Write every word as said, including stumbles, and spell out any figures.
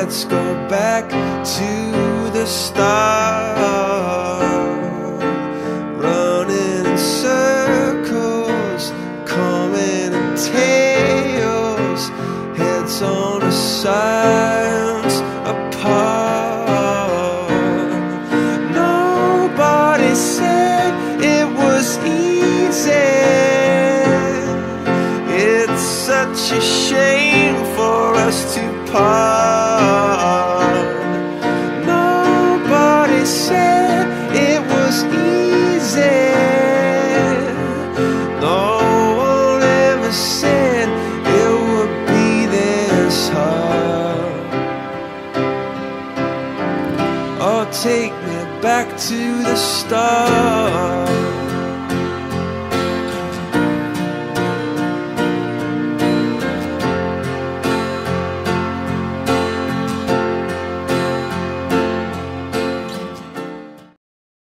let's go back to the start. Running in circles, coming in tails, heads on the sides apart. Nobody said it was easy. It's such a shame for us to part. Nobody said it was easy. No one ever said it would be this hard. Oh, take me back to the start.